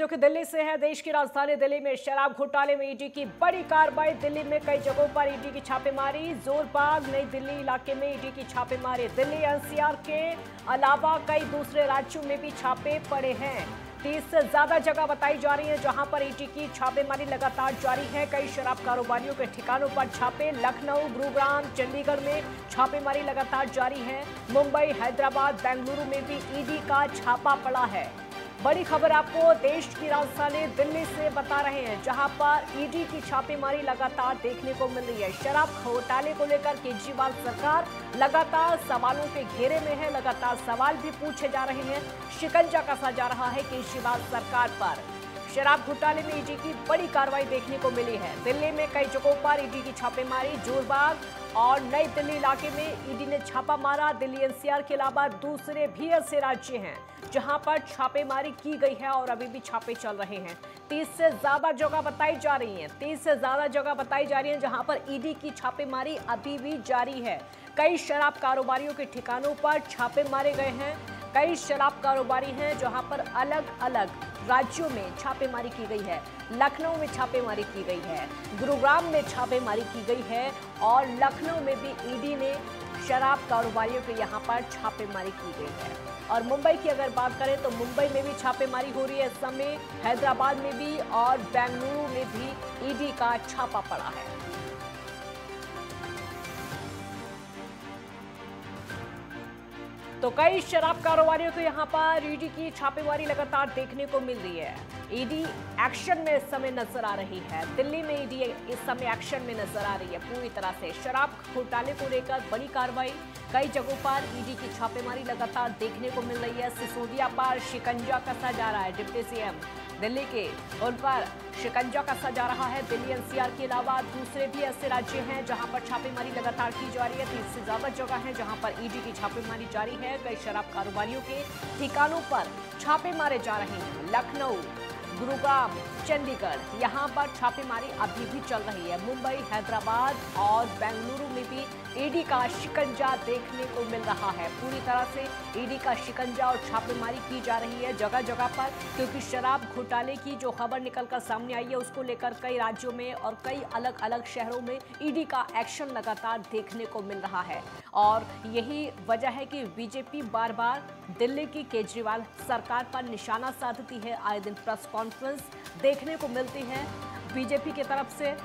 जो कि दिल्ली से है। देश की राजधानी दिल्ली में शराब घोटाले में ईडी की बड़ी कार्रवाई। दिल्ली में कई जगहों पर ईडी की छापेमारी। जोरबाग नई दिल्ली इलाके में ईडी की छापेमारी। दिल्ली एनसीआर के अलावा कई दूसरे राज्यों में भी छापे पड़े हैं। 30 से ज्यादा जगह बताई जा रही है जहां पर ईडी की छापेमारी लगातार जारी है। कई शराब कारोबारियों के ठिकानों पर छापे। लखनऊ, गुरुग्राम, चंडीगढ़ में छापेमारी लगातार जारी है। मुंबई, हैदराबाद, बेंगलुरु में भी ईडी का छापा पड़ा है। बड़ी खबर आपको देश की राजधानी दिल्ली से बता रहे हैं, जहां पर ईडी की छापेमारी लगातार देखने को मिल रही है। शराब घोटाले को लेकर केजरीवाल सरकार लगातार सवालों के घेरे में है। लगातार सवाल भी पूछे जा रहे हैं। शिकंजा कसा जा रहा है केजरीवाल सरकार पर। शराब घोटाले में ईडी की बड़ी कार्रवाई देखने को मिली है। दिल्ली में कई जगहों पर ईडी की छापेमारी। जोरबाग और नई दिल्ली इलाके में ईडी ने छापा मारा। दिल्ली एनसीआर के अलावा दूसरे भी ऐसे राज्य हैं जहां पर छापेमारी की गई है और अभी भी छापे चल रहे हैं। 30 से ज्यादा जगह बताई जा रही हैं। 30 से ज्यादा जगह बताई जा रही हैं जहां पर ईडी की छापेमारी अभी भी जारी है। कई शराब कारोबारियों के ठिकानों पर छापे मारे गए हैं। कई शराब कारोबारी हैं जहां पर अलग अलग राज्यों में छापेमारी की गई है। लखनऊ में छापेमारी की गई है, गुरुग्राम में छापेमारी की गई है और लखनऊ में भी ईडी ने शराब कारोबारियों के यहां पर छापेमारी की गई है। और मुंबई की अगर बात करें तो मुंबई में भी छापेमारी हो रही है इस समय। हैदराबाद में भी और बेंगलुरु में भी ईडी का छापा पड़ा है। तो कई शराब कारोबारियों को यहां पर ईडी की छापेमारी लगातार देखने को मिल रही है। ईडी एक्शन में इस समय नजर आ रही है। दिल्ली में ईडी इस समय एक्शन में नजर आ रही है पूरी तरह से। शराब घोटाले को लेकर बड़ी कार्रवाई। कई जगहों पर ईडी की छापेमारी लगातार देखने को मिल रही है। सिसोदिया पर शिकंजा कसा जा रहा है। डिप्टी सीएम दिल्ली के उन पर शिकंजा कसा जा रहा है। दिल्ली एनसीआर के अलावा दूसरे भी ऐसे राज्य हैं जहां पर छापेमारी लगातार की जा रही है। 30 से ज्यादा जगह हैं जहां पर ईडी की छापेमारी जारी है। कई शराब कारोबारियों के ठिकानों पर छापे मारे जा रहे हैं। लखनऊ, गुरुग्राम, चंडीगढ़, यहां पर छापेमारी अभी भी चल रही है। मुंबई, हैदराबाद और बेंगलुरु में भी ईडी का शिकंजा देखने को मिल रहा है। पूरी तरह से ईडी का शिकंजा और छापेमारी की जा रही है जगह जगह पर, क्योंकि शराब घोटाले की जो खबर निकलकर सामने आई है उसको लेकर कई राज्यों में और कई अलग अलग शहरों में ईडी का एक्शन लगातार देखने को मिल रहा है। और यही वजह है कि बीजेपी बार बार दिल्ली की केजरीवाल सरकार पर निशाना साधती है। आए दिन प्रेस कॉन्फ्रेंस देखने को मिलती है बीजेपी की तरफ से।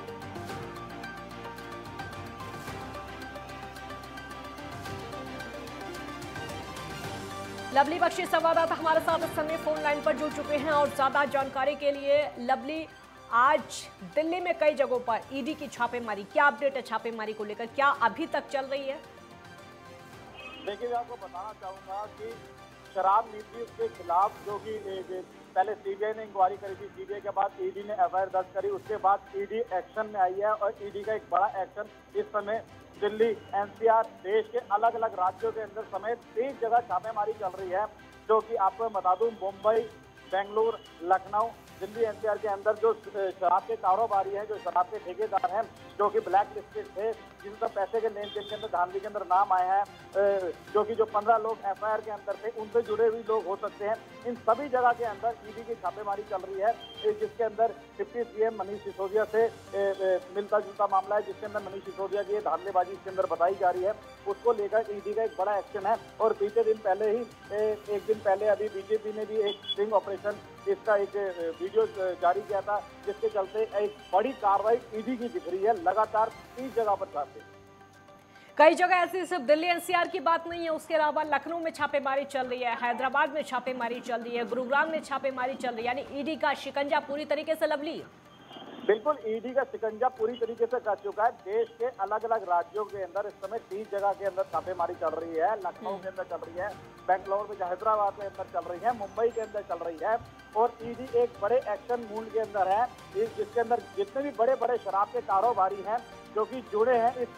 लवली बख्शी संवाददाता हमारे साथ इस समय फोन लाइन पर जुड़ चुके हैं और ज्यादा जानकारी के लिए। लवली, आज दिल्ली में कई जगहों पर ईडी की छापेमारी, क्या अपडेट है छापेमारी को लेकर, क्या अभी तक चल रही है? देखिए, मैं आपको बताना चाहूंगा कि शराब नीति के खिलाफ जो कि पहले सीबीआई ने इंक्वायरी करी थी, सीबीआई के बाद ईडी ने एफआईआर दर्ज करी, उसके बाद ईडी एक्शन में आई है और ईडी का एक बड़ा एक्शन इस समय दिल्ली एनसीआर देश के अलग अलग राज्यों के अंदर समेत 30 जगह छापेमारी चल रही है। जो कि आपको बता दूं, मुंबई, बेंगलुरु, लखनऊ, दिल्ली एनसीआर के अंदर जो शराब के कारोबारी हैं, जो शराब के ठेकेदार हैं, जो कि ब्लैक लिस्टेड थे, जिनका पैसे के लेन देन के अंदर धांधली के अंदर नाम आए हैं, जो कि जो 15 लोग एफआईआर के अंदर थे, उनसे जुड़े हुए लोग हो सकते हैं। इन सभी जगह के अंदर ईडी की छापेमारी चल रही है, जिसके अंदर डिप्टी सीएम मनीष सिसोदिया से मिलता जुलता मामला है, जिसके अंदर मनीष सिसोदिया की धांधलेबाजी इसके अंदर बताई जा रही है। उसको लेकर ईडी का एक बड़ा एक्शन है। और बीते दिन पहले ही एक दिन पहले अभी बीजेपी ने भी एक स्टिंग ऑपरेशन, इसका एक वीडियो जारी किया था, जिसके चलते एक बड़ी कार्रवाई ईडी की दिख रही है लगातार 30 जगह पर छापे। कई जगह ऐसी सिर्फ दिल्ली एनसीआर की बात नहीं है, उसके अलावा लखनऊ में छापेमारी चल रही है, हैदराबाद में छापेमारी चल रही है, गुरुग्राम में छापेमारी चल रही है। यानी ईडी का शिकंजा पूरी तरीके से लवली। बिल्कुल, ईडी का शिकंजा पूरी तरीके से कर चुका है। देश के अलग अलग राज्यों के अंदर इस समय 30 जगह के अंदर छापेमारी चल रही है। लखनऊ के अंदर चल रही है, बेंगलोर में, हैदराबाद के अंदर चल रही है, मुंबई के अंदर चल रही है। और ईडी एक बड़े एक्शन मूड के अंदर है, जिसके अंदर जितने भी बड़े बड़े शराब के कारोबारी हैं जो कि जुड़े हैं इस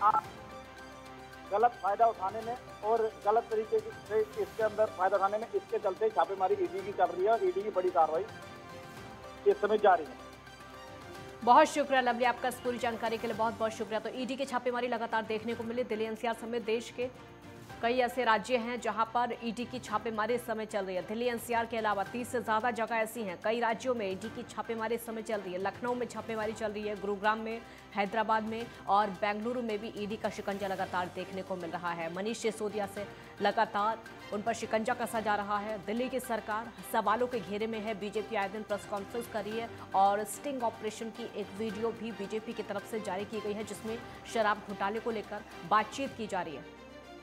गलत फायदा उठाने में और गलत तरीके से इसके अंदर फायदा उठाने में, इसके चलते छापेमारी ईडी की चल रही है और ईडी की बड़ी कार्रवाई इस समय जारी है। बहुत शुक्रिया लवली, आपका इस पूरी जानकारी के लिए बहुत बहुत शुक्रिया। तो ईडी की छापेमारी लगातार देखने को मिली दिल्ली एनसीआर समेत देश के कई ऐसे राज्य हैं जहां पर ईडी की छापेमारी इस समय चल रही है। दिल्ली एनसीआर के अलावा 30 से ज्यादा जगह ऐसी हैं, कई राज्यों में ईडी की छापेमारी इस समय चल रही है। लखनऊ में छापेमारी चल रही है, गुरुग्राम में, हैदराबाद में और बेंगलुरु में भी ईडी का शिकंजा लगातार देखने को मिल रहा है। मनीष सिसोदिया से लगातार उन पर शिकंजा कसा जा रहा है। दिल्ली की सरकार सवालों के घेरे में है। बीजेपी आए दिन प्रेस कॉन्फ्रेंस कर रही है और स्टिंग ऑपरेशन की एक वीडियो भी बीजेपी की तरफ से जारी की गई है, जिसमें शराब घोटाले को लेकर बातचीत की जा रही है।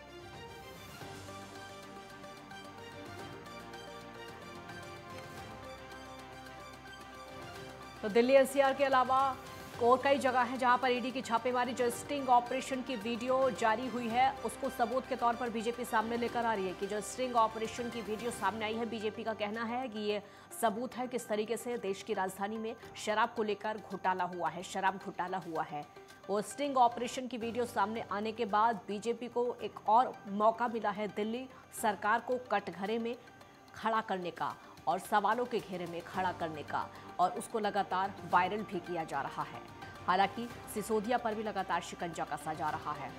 तो दिल्ली एनसीआर के अलावा और कई जगह है जहां पर ईडी की छापेमारी, जो स्टिंग ऑपरेशन की वीडियो जारी हुई है उसको सबूत के तौर पर बीजेपी सामने लेकर आ रही है कि जो स्टिंग ऑपरेशन की वीडियो सामने आई है, बीजेपी का कहना है कि ये सबूत है किस तरीके से देश की राजधानी में शराब को लेकर घोटाला हुआ है, शराब घोटाला हुआ है। वो स्टिंग ऑपरेशन की वीडियो सामने आने के बाद बीजेपी को एक और मौका मिला है दिल्ली सरकार को कटघरे में खड़ा करने का और सवालों के घेरे में खड़ा करने का, और उसको लगातार वायरल भी किया जा रहा है। हालांकि सिसोदिया पर भी लगातार शिकंजा कसा जा रहा है।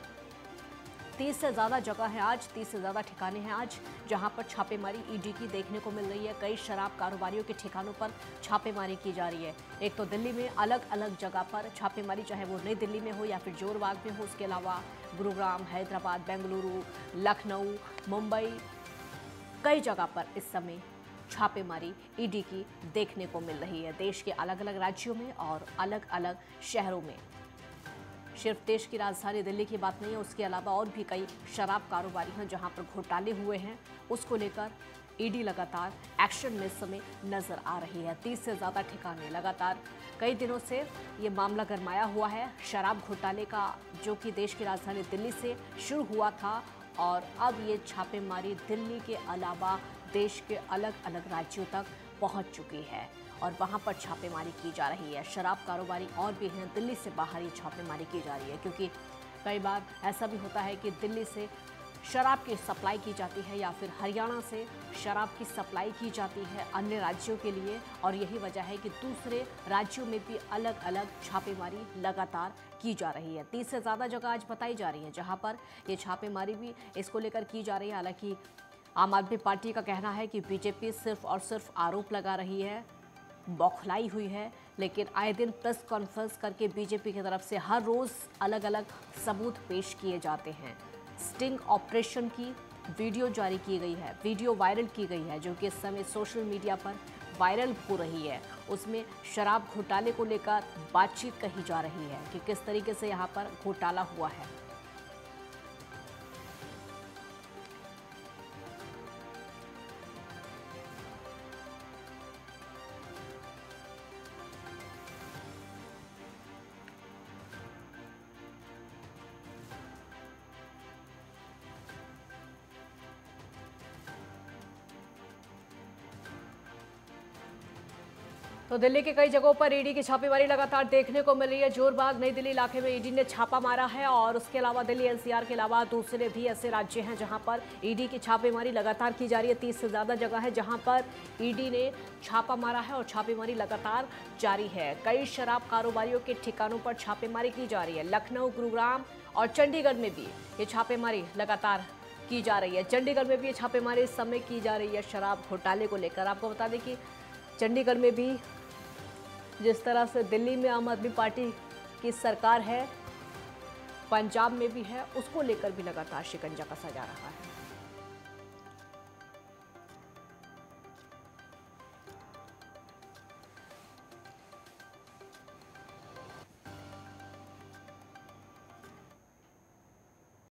30 से ज़्यादा जगह है आज, 30 से ज़्यादा ठिकाने हैं आज जहां पर छापेमारी ईडी की देखने को मिल रही है। कई शराब कारोबारियों के ठिकानों पर छापेमारी की जा रही है। एक तो दिल्ली में अलग अलग जगह पर छापेमारी, चाहे वो नई दिल्ली में हो या फिर जोरबाग में हो, उसके अलावा गुरुग्राम, हैदराबाद, बेंगलुरु, लखनऊ, मुंबई, कई जगह पर इस समय छापेमारी ईडी की देखने को मिल रही है, देश के अलग अलग राज्यों में और अलग अलग शहरों में। सिर्फ देश की राजधानी दिल्ली की बात नहीं है, उसके अलावा और भी कई शराब कारोबारी हैं जहां पर घोटाले हुए हैं, उसको लेकर ईडी लगातार एक्शन में इस समय नजर आ रही है। 30 से ज़्यादा ठिकाने, लगातार कई दिनों से ये मामला गरमाया हुआ है शराब घोटाले का, जो कि देश की राजधानी दिल्ली से शुरू हुआ था और अब ये छापेमारी दिल्ली के अलावा देश के अलग अलग राज्यों तक पहुंच चुकी है और वहां पर छापेमारी की जा रही है। शराब कारोबारी और भी हैं, दिल्ली से बाहर ही छापेमारी की जा रही है, क्योंकि कई बार ऐसा भी होता है कि दिल्ली से शराब की सप्लाई की जाती है या फिर हरियाणा से शराब की सप्लाई की जाती है अन्य राज्यों के लिए, और यही वजह है कि दूसरे राज्यों में भी अलग अलग छापेमारी लगातार की जा रही है। 30 से ज़्यादा जगह आज बताई जा रही है जहां पर ये छापेमारी भी इसको लेकर की जा रही है। हालांकि आम आदमी पार्टी का कहना है कि बीजेपी सिर्फ और सिर्फ आरोप लगा रही है, बौखलाई हुई है, लेकिन आए दिन प्रेस कॉन्फ्रेंस करके बीजेपी की तरफ से हर रोज़ अलग अलग सबूत पेश किए जाते हैं। स्टिंग ऑपरेशन की वीडियो जारी की गई है, वीडियो वायरल की गई है, जो कि इस समय सोशल मीडिया पर वायरल हो रही है। उसमें शराब घोटाले को लेकर बातचीत कही जा रही है कि किस तरीके से यहाँ पर घोटाला हुआ है। तो दिल्ली के कई जगहों पर ईडी की छापेमारी लगातार देखने को मिल रही है। जोरबाग, नई दिल्ली इलाके में ईडी ने छापा मारा है और उसके अलावा दिल्ली एनसीआर के अलावा दूसरे भी ऐसे राज्य हैं जहां पर ईडी की छापेमारी लगातार की जा रही है। 30 से ज़्यादा जगह है जहां पर ईडी ने छापा मारा है और छापेमारी लगातार जारी है। कई शराब कारोबारियों के ठिकानों पर छापेमारी की जा रही है। लखनऊ, गुरुग्राम और चंडीगढ़ में भी ये छापेमारी लगातार की जा रही है। चंडीगढ़ में भी ये छापेमारी इस समय की जा रही है शराब घोटाले को लेकर। आपको बता दें कि चंडीगढ़ में भी जिस तरह से दिल्ली में आम आदमी पार्टी की सरकार है, पंजाब में भी है, उसको लेकर भी लगातार शिकंजा कसा जा रहा है।